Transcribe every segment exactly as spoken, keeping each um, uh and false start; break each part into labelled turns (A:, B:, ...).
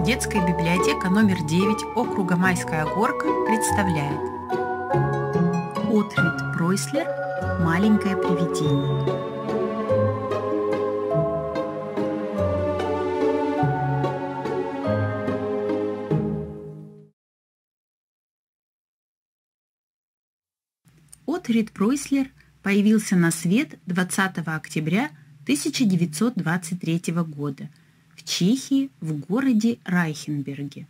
A: Детская библиотека номер девять округа Майская Горка представляет Отфрид Пройслер «Маленькое привидение». Отфрид Пройслер появился на свет двадцатого октября тысяча девятьсот двадцать третьего года в Чехии, в городе Райхенберге.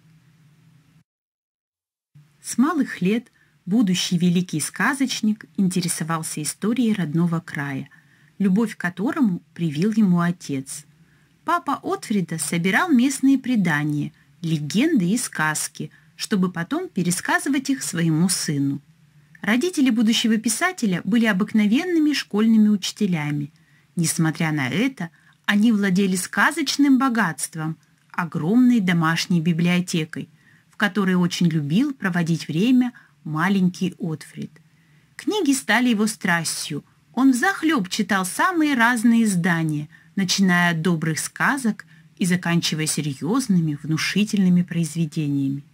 A: С малых лет будущий великий сказочник интересовался историей родного края, любовь к которому привил ему отец. Папа Отфрида собирал местные предания, легенды и сказки, чтобы потом пересказывать их своему сыну. Родители будущего писателя были обыкновенными школьными учителями. Несмотря на это, они владели сказочным богатством, огромной домашней библиотекой, в которой очень любил проводить время маленький Отфрид. Книги стали его страстью. Он взахлеб читал самые разные издания, начиная от добрых сказок и заканчивая серьезными, внушительными произведениями.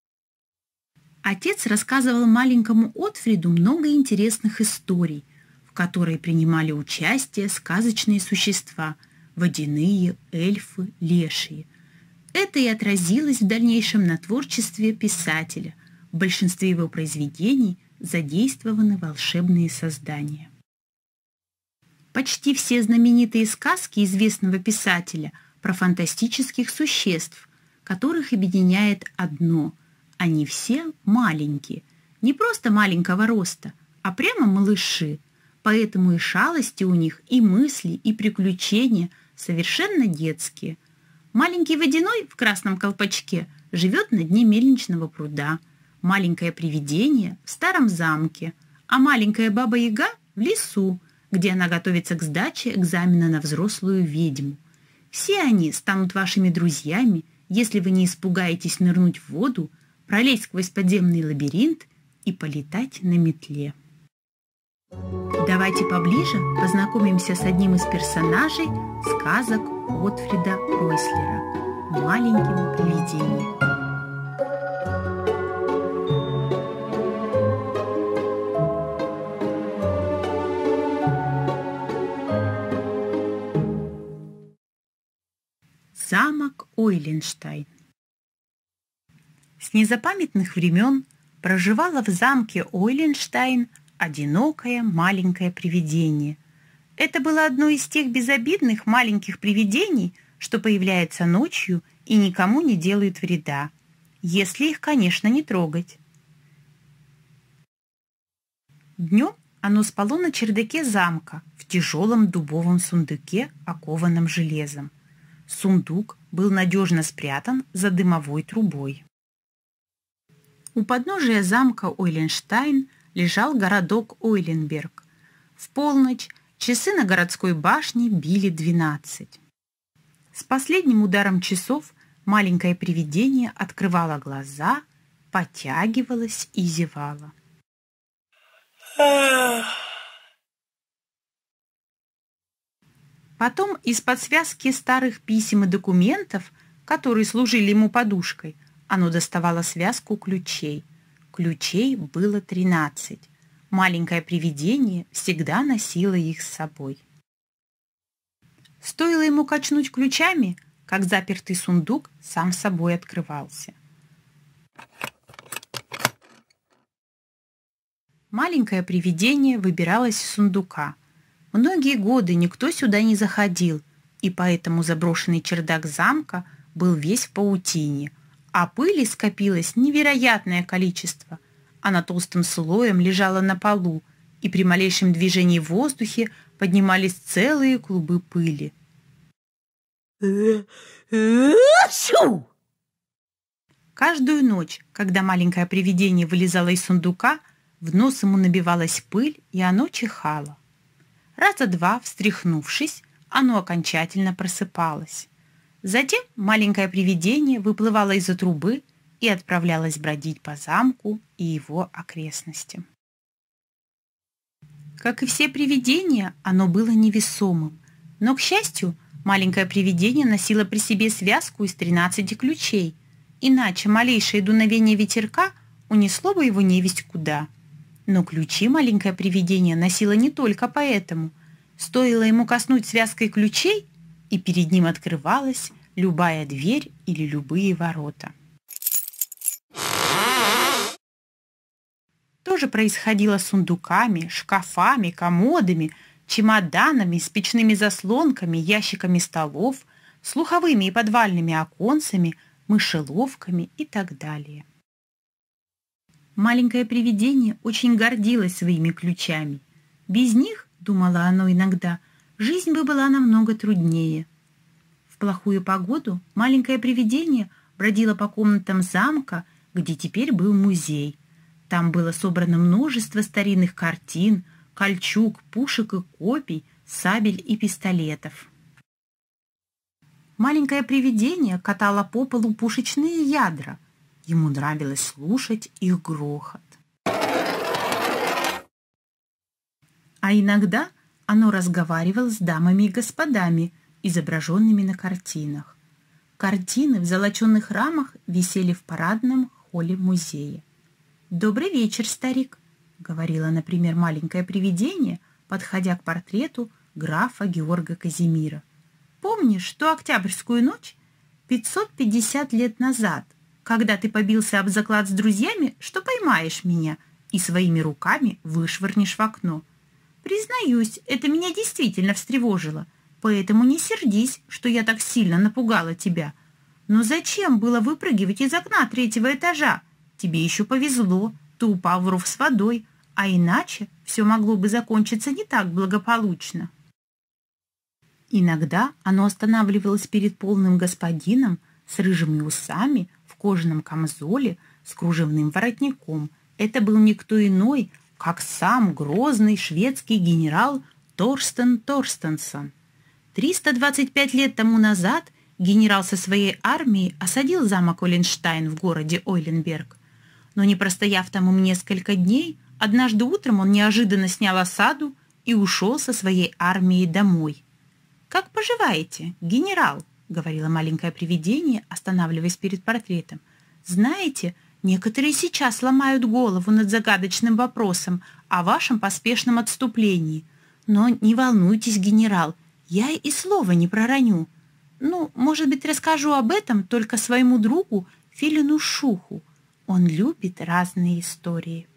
A: Отец рассказывал маленькому Отфриду много интересных историй, в которой принимали участие сказочные существа – водяные, эльфы, лешие. Это и отразилось в дальнейшем на творчестве писателя. В большинстве его произведений задействованы волшебные создания. Почти все знаменитые сказки известного писателя про фантастических существ, которых объединяет одно – они все маленькие, не просто маленького роста, а прямо малыши, поэтому и шалости у них, и мысли, и приключения совершенно детские. Маленький водяной в красном колпачке живет на дне мельничного пруда, маленькое привидение в старом замке, а маленькая баба-яга в лесу, где она готовится к сдаче экзамена на взрослую ведьму. Все они станут вашими друзьями, если вы не испугаетесь нырнуть в воду, пролезть сквозь подземный лабиринт и полетать на метле. Давайте поближе познакомимся с одним из персонажей сказок Отфрида Пройслера «Маленьким привидением». Замок Ойленштайн. С незапамятных времен проживало в замке Ойленштайн одинокое маленькое привидение. Это было одно из тех безобидных маленьких привидений, что появляется ночью и никому не делают вреда, если их, конечно, не трогать. Днем оно спало на чердаке замка в тяжелом дубовом сундуке, окованном железом. Сундук был надежно спрятан за дымовой трубой. У подножия замка Ойленштайн лежал городок Ойленберг. В полночь часы на городской башне били двенадцать. С последним ударом часов маленькое привидение открывало глаза, потягивалось и зевало. Потом из-под связки старых писем и документов, которые служили ему подушкой, оно доставало связку ключей. Ключей было тринадцать. Маленькое привидение всегда носило их с собой. Стоило ему качнуть ключами, как запертый сундук сам собой открывался. Маленькое привидение выбиралось из сундука. Многие годы никто сюда не заходил, и поэтому заброшенный чердак замка был весь в паутине, а пыли скопилось невероятное количество. Она толстым слоем лежала на полу, и при малейшем движении в воздухе поднимались целые клубы пыли. Каждую ночь, когда маленькое привидение вылезало из сундука, в нос ему набивалась пыль, и оно чихало. Раза два, встряхнувшись, оно окончательно просыпалось. Затем маленькое привидение выплывало из-за трубы и отправлялось бродить по замку и его окрестностям. Как и все привидения, оно было невесомым, но, к счастью, Маленькое привидение носило при себе связку из тринадцати ключей, иначе малейшее дуновение ветерка унесло бы его невесть куда. Но ключи маленькое привидение носило не только поэтому. Стоило ему коснуть связкой ключей, и перед ним открывалась любая дверь или любые ворота. То же происходило с сундуками, шкафами, комодами, чемоданами, с печными заслонками, ящиками столов, слуховыми и подвальными оконцами, мышеловками и так далее. Маленькое привидение очень гордилось своими ключами. Без них, думало оно иногда, жизнь бы была намного труднее. В плохую погоду маленькое привидение бродило по комнатам замка, где теперь был музей. Там было собрано множество старинных картин, кольчуг, пушек и копий, сабель и пистолетов. Маленькое привидение катало по полу пушечные ядра. Ему нравилось слушать их грохот. А иногда оно разговаривало с дамами и господами, изображенными на картинах. Картины в золоченных рамах висели в парадном холле музея. «Добрый вечер, старик», — говорило, например, маленькое привидение, подходя к портрету графа Георга Казимира. «Помнишь ту октябрьскую ночь пятьсот пятьдесят лет назад, когда ты побился об заклад с друзьями, что поймаешь меня и своими руками вышвырнешь в окно? Признаюсь, это меня действительно встревожило, поэтому не сердись, что я так сильно напугала тебя. Но зачем было выпрыгивать из окна третьего этажа? Тебе еще повезло, ты упал в ров с водой, а иначе все могло бы закончиться не так благополучно». Иногда оно останавливалось перед полным господином с рыжими усами, в кожаном камзоле, с кружевным воротником. Это был никто иной, как сам грозный шведский генерал Торстен Торстенсон. триста двадцать пять лет тому назад генерал со своей армией осадил замок Оленштайн в городе Ойленберг. Но не простояв там им несколько дней, однажды утром он неожиданно снял осаду и ушел со своей армией домой. «Как поживаете, генерал?» — говорило маленькое привидение, останавливаясь перед портретом. «Знаете, некоторые сейчас ломают голову над загадочным вопросом о вашем поспешном отступлении. Но не волнуйтесь, генерал, я и слова не пророню. Ну, может быть, расскажу об этом только своему другу Филину Шуху. Он любит разные истории».